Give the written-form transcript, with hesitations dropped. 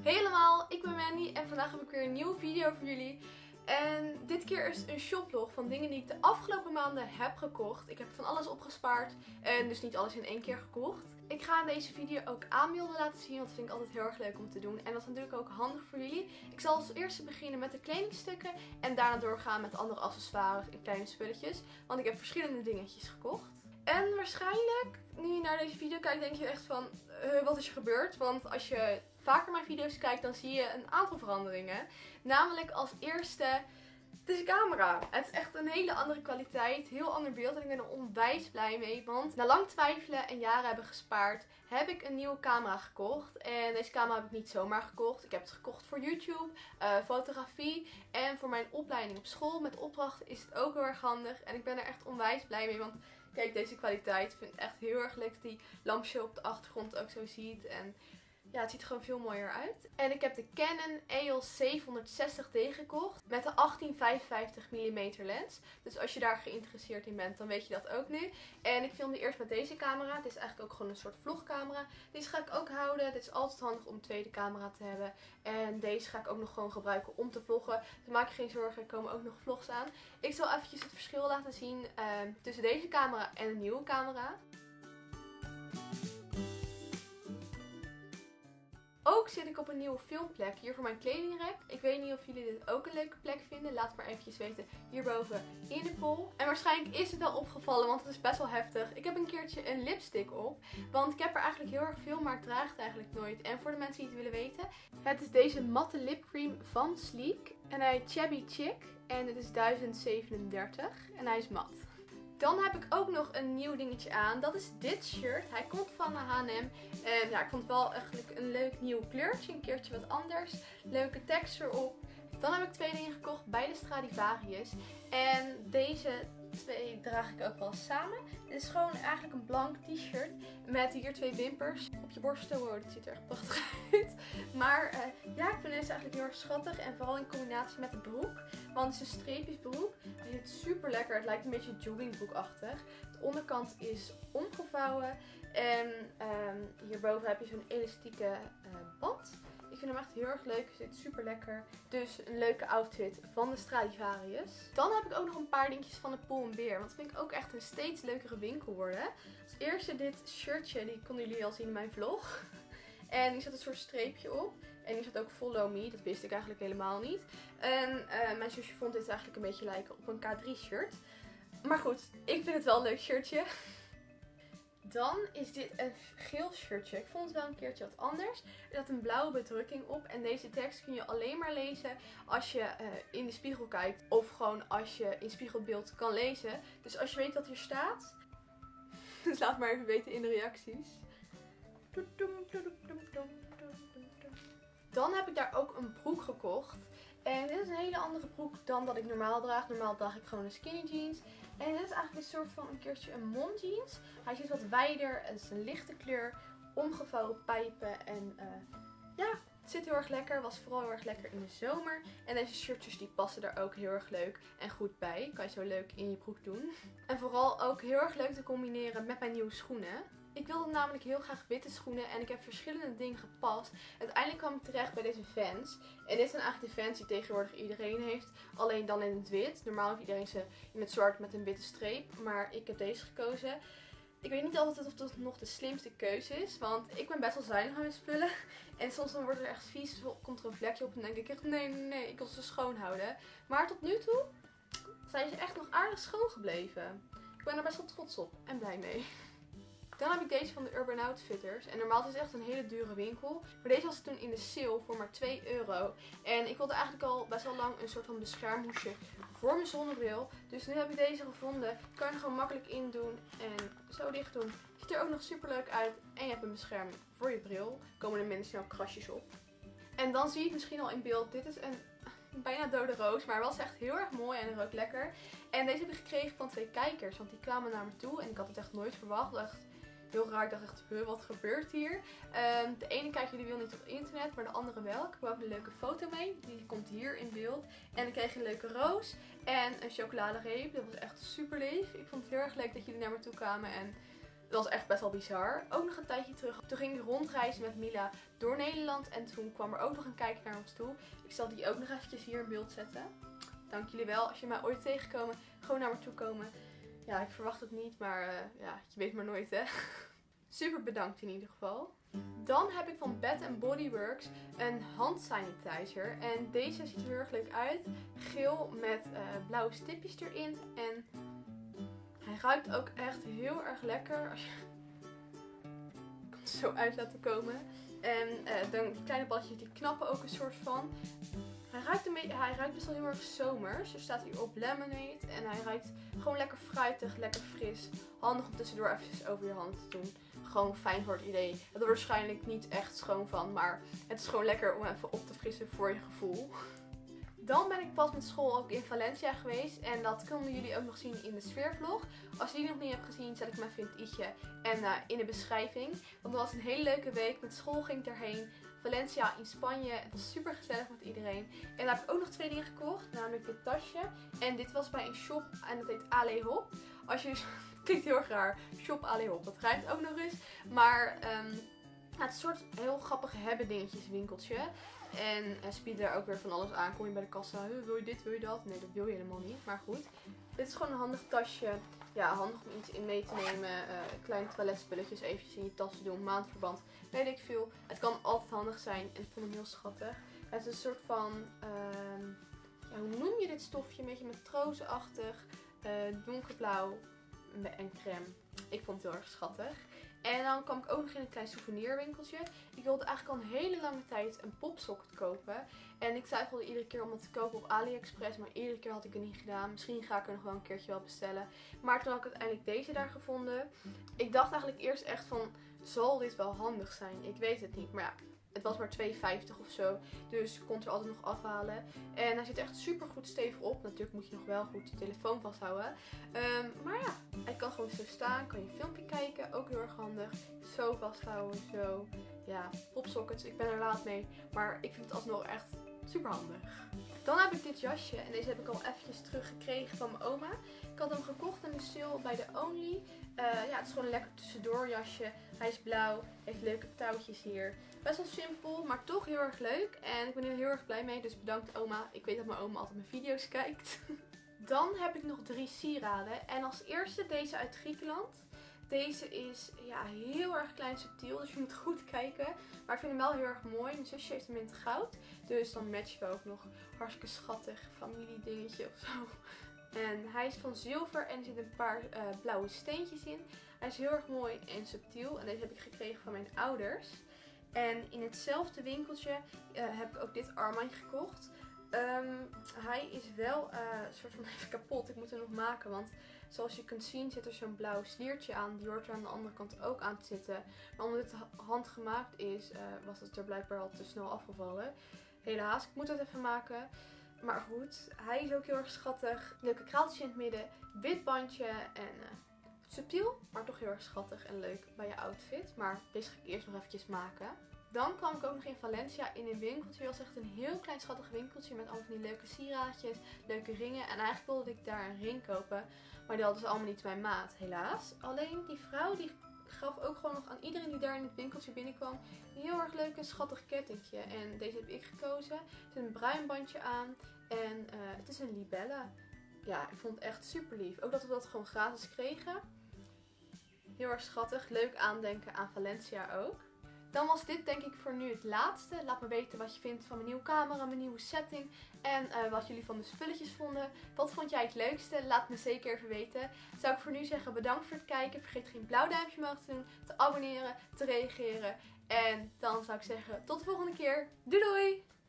Hey allemaal, ik ben Mandy en vandaag heb ik weer een nieuwe video voor jullie. En dit keer is het een shoplog van dingen die ik de afgelopen maanden heb gekocht. Ik heb van alles opgespaard en dus niet alles in één keer gekocht. Ik ga in deze video ook aanbeelden laten zien, want dat vind ik altijd heel erg leuk om te doen. En dat is natuurlijk ook handig voor jullie. Ik zal als eerste beginnen met de kledingstukken en daarna doorgaan met andere accessoires en kleine spulletjes. Want ik heb verschillende dingetjes gekocht. En waarschijnlijk, nu je naar deze video kijkt, denk je echt van, wat is er gebeurd? Want als je vaker mijn video's kijkt, dan zie je een aantal veranderingen. Namelijk als eerste deze camera. Het is echt een hele andere kwaliteit, heel ander beeld en ik ben er onwijs blij mee. Want na lang twijfelen en jaren hebben gespaard, heb ik een nieuwe camera gekocht. En deze camera heb ik niet zomaar gekocht. Ik heb het gekocht voor YouTube, fotografie en voor mijn opleiding op school. Met opdrachten is het ook heel erg handig en ik ben er echt onwijs blij mee. Want kijk, deze kwaliteit. Ik vind het echt heel erg leuk dat die lampje op de achtergrond ook zo ziet. En ja, het ziet er gewoon veel mooier uit. En ik heb de Canon EOS 760D gekocht met de 18-55 mm lens. Dus als je daar geïnteresseerd in bent, dan weet je dat ook nu. En ik filmde eerst met deze camera. Dit is eigenlijk ook gewoon een soort vlogcamera. Deze ga ik ook houden. Dit is altijd handig om een tweede camera te hebben. En deze ga ik ook nog gewoon gebruiken om te vloggen. Dus maak je geen zorgen, er komen ook nog vlogs aan. Ik zal eventjes het verschil laten zien tussen deze camera en de nieuwe camera. Ook zit ik op een nieuwe filmplek hier voor mijn kledingrek. Ik weet niet of jullie dit ook een leuke plek vinden. Laat het maar eventjes weten hierboven in de poll. En waarschijnlijk is het wel opgevallen, want het is best wel heftig. Ik heb een keertje een lipstick op. Want ik heb er eigenlijk heel erg veel, maar ik draag het eigenlijk nooit. En voor de mensen die het willen weten. Het is deze matte lipcream van Sleek. En hij heet Chubby Chick. En het is 1037. En hij is mat. Dan heb ik ook nog een nieuw dingetje aan. Dat is dit shirt. Hij komt van H&M. En ja, ik vond het wel eigenlijk een leuk nieuw kleurtje. Een keertje wat anders. Leuke tekst erop. Dan heb ik twee dingen gekocht bij de Stradivarius. En deze twee draag ik ook wel samen. Dit is gewoon eigenlijk een blank t-shirt. Met hier twee wimpers op je borsten. Wow, dat ziet er echt prachtig uit. Maar ja, ik vind deze eigenlijk heel erg schattig. En vooral in combinatie met de broek. Want het is een streepjesbroek. Hij zit super lekker. Het lijkt een beetje joggingbroekachtig. De onderkant is omgevouwen. En hierboven heb je zo'n elastieke band. Ik vind hem echt heel erg leuk. Hij zit super lekker. Dus een leuke outfit van de Stradivarius. Dan heb ik ook nog een paar dingetjes van de Pull & Bear. Want dat vind ik ook echt een steeds leukere winkel worden. Als eerste dit shirtje. Die konden jullie al zien in mijn vlog. En hier zat een soort streepje op. En hier zat ook Follow Me. Dat wist ik eigenlijk helemaal niet. En mijn zusje vond dit eigenlijk een beetje lijken op een K3 shirt. Maar goed, ik vind het wel een leuk shirtje. Dan is dit een geel shirtje. Ik vond het wel een keertje wat anders. Er zat een blauwe bedrukking op. En deze tekst kun je alleen maar lezen als je in de spiegel kijkt. Of gewoon als je in spiegelbeeld kan lezen. Dus als je weet wat hier staat. Dus laat maar even weten in de reacties. Dan heb ik daar ook een broek gekocht. En dit is een hele andere broek dan dat ik normaal draag. Normaal draag ik gewoon een skinny jeans. En dit is eigenlijk een soort van een keertje een mom jeans. Hij zit wat wijder. Het is een lichte kleur. Omgevouwen pijpen. En ja, het zit heel erg lekker. Was vooral heel erg lekker in de zomer. En deze shirtjes die passen er ook heel erg leuk en goed bij. Kan je zo leuk in je broek doen. En vooral ook heel erg leuk te combineren met mijn nieuwe schoenen. Ik wilde namelijk heel graag witte schoenen en ik heb verschillende dingen gepast. Uiteindelijk kwam ik terecht bij deze Vans. En dit zijn eigenlijk de Vans die tegenwoordig iedereen heeft. Alleen dan in het wit. Normaal heeft iedereen ze in het zwart met een witte streep. Maar ik heb deze gekozen. Ik weet niet altijd of dat nog de slimste keuze is. Want ik ben best wel zuinig aan mijn spullen. En soms dan wordt er echt vies. Komt er een vlekje op en dan denk ik echt nee, ik wil ze schoon houden. Maar tot nu toe zijn ze echt nog aardig schoon gebleven. Ik ben er best wel trots op en blij mee. Dan heb ik deze van de Urban Outfitters. En normaal is het echt een hele dure winkel. Maar deze was toen in de sale voor maar 2 euro. En ik wilde eigenlijk al best wel lang een soort van beschermhoesje voor mijn zonnebril. Dus nu heb ik deze gevonden. Kan je er gewoon makkelijk in doen en zo dicht doen. Ziet er ook nog super leuk uit. En je hebt een bescherming voor je bril. Er komen er minder snel krasjes op. En dan zie je het misschien al in beeld. Dit is een bijna dode roos, maar was echt heel erg mooi en rook lekker. En deze heb ik gekregen van 2 kijkers, want die kwamen naar me toe en ik had het echt nooit verwacht. Echt heel raar, ik dacht echt, wat gebeurt hier? De ene kijker die wil niet op internet, maar de andere wel. Ik heb ook een leuke foto mee, die komt hier in beeld. En ik kreeg een leuke roos en een chocoladereep, dat was echt super lief. Ik vond het heel erg leuk dat jullie naar me toe kwamen en Dat was echt best wel bizar. Ook nog een tijdje terug. Toen ging ik rondreizen met Mila door Nederland. En toen kwam er ook nog een kijker naar ons toe. Ik zal die ook nog eventjes hier in beeld zetten. Dank jullie wel. Als je mij ooit tegenkomen, gewoon naar me toe komen. Ja, ik verwacht het niet, maar ja, je weet maar nooit, hè. Super bedankt in ieder geval. Dan heb ik van Bath Body Works een handsanitizer. En deze ziet er heel erg leuk uit. Geel met blauwe stipjes erin. En hij ruikt ook echt heel erg lekker. Als je... Ik kan het zo uit laten komen. En dan die kleine balletjes die knappen ook een soort van. Hij ruikt best wel heel erg zomers. Er staat hier op lemonade. En hij ruikt gewoon lekker fruitig, lekker fris. Handig om tussendoor eventjes over je handen te doen. Gewoon fijn voor het idee. Het wordt waarschijnlijk niet echt schoon van. Maar het is gewoon lekker om even op te frissen voor je gevoel. Dan ben ik pas met school ook in Valencia geweest. En dat kunnen jullie ook nog zien in de sfeervlog. Als je die nog niet hebt gezien, zet ik hem even in het i'tje en in de beschrijving. Want het was een hele leuke week. Met school ging ik erheen. Valencia in Spanje. Het was super gezellig met iedereen. En daar heb ik ook nog 2 dingen gekocht. Namelijk dit tasje. En dit was bij een shop en dat heet Ale Hop. Als je... Het klinkt heel erg raar. Shop Ale Hop. Dat rijmt ook nog eens. Maar het is een soort heel grappig hebben dingetjes winkeltje. En ze bieden er ook weer van alles aan. Kom je bij de kassa, wil je dit, wil je dat? Nee, dat wil je helemaal niet. Maar goed. Dit is gewoon een handig tasje. Ja, handig om iets in mee te nemen. Kleine toiletspulletjes eventjes in je tas te doen. Maandverband, weet ik veel. Het kan altijd handig zijn. En ik vond hem heel schattig. Het is een soort van, ja, hoe noem je dit stofje? Een beetje matrozenachtig. Donkerblauw en crème. Ik vond het heel erg schattig. En dan kwam ik ook nog in een klein souvenirwinkeltje. Ik wilde eigenlijk al een hele lange tijd een popsocket kopen. En ik twijfelde iedere keer om het te kopen op AliExpress. Maar iedere keer had ik het niet gedaan. Misschien ga ik er nog wel een keertje wel bestellen. Maar toen had ik uiteindelijk deze daar gevonden. Ik dacht eigenlijk eerst echt van, zal dit wel handig zijn? Ik weet het niet. Maar ja, het was maar 2,50 of zo. Dus ik kon het er altijd nog afhalen. En hij zit echt super goed stevig op. Natuurlijk moet je nog wel goed je telefoon vasthouden. Maar ja, hij kan gewoon zo staan. Kan je een filmpje kijken. Ook heel erg handig. Zo vasthouden. Zo. Ja, popsockets. Ik ben er laat mee. Maar ik vind het alsnog echt super handig. Dan heb ik dit jasje. En deze heb ik al eventjes teruggekregen van mijn oma. Ik had hem gekocht in de sale bij de Only. Ja, het is gewoon een lekker tussendoor jasje. Hij is blauw. Heeft leuke touwtjes hier. Best wel simpel, maar toch heel erg leuk. En ik ben hier heel erg blij mee. Dus bedankt oma. Ik weet dat mijn oma altijd mijn video's kijkt. Dan heb ik nog 3 sieraden. En als eerste deze uit Griekenland. Deze is ja, heel erg klein subtiel, dus je moet goed kijken. Maar ik vind hem wel heel erg mooi. Mijn zusje heeft hem in het goud. Dus dan matchen we ook nog hartstikke schattig familiedingetje of zo. En hij is van zilver en er zitten een paar blauwe steentjes in. Hij is heel erg mooi en subtiel. En deze heb ik gekregen van mijn ouders. En in hetzelfde winkeltje heb ik ook dit armbandje gekocht. Hij is wel een soort van even kapot. Ik moet hem nog maken, want zoals je kunt zien zit er zo'n blauw sliertje aan. Die hoort er aan de andere kant ook aan te zitten. Maar omdat het handgemaakt is, was het er blijkbaar al te snel afgevallen. Helaas, ik moet het even maken. Maar goed, hij is ook heel erg schattig. Leuke kraaltjes in het midden, wit bandje en subtiel, maar toch heel erg schattig en leuk bij je outfit. Maar deze ga ik eerst nog eventjes maken. Dan kwam ik ook nog in Valencia in een winkeltje. Het was echt een heel klein schattig winkeltje met allemaal van die leuke sieraadjes, leuke ringen. En eigenlijk wilde ik daar een ring kopen, maar die hadden ze allemaal niet mijn maat, helaas. Alleen die vrouw die gaf ook gewoon nog aan iedereen die daar in het winkeltje binnenkwam een heel erg leuk en schattig kettingje. En deze heb ik gekozen. Er zit een bruin bandje aan en het is een libelle. Ja, ik vond het echt super lief. Ook dat we dat gewoon gratis kregen. Heel erg schattig. Leuk aandenken aan Valencia ook. Dan was dit denk ik voor nu het laatste. Laat me weten wat je vindt van mijn nieuwe camera, mijn nieuwe setting. En wat jullie van de spulletjes vonden. Wat vond jij het leukste? Laat me zeker even weten. Zou ik voor nu zeggen bedankt voor het kijken. Vergeet geen blauw duimpje omhoog te doen. Te abonneren, te reageren. En dan zou ik zeggen tot de volgende keer. Doei doei!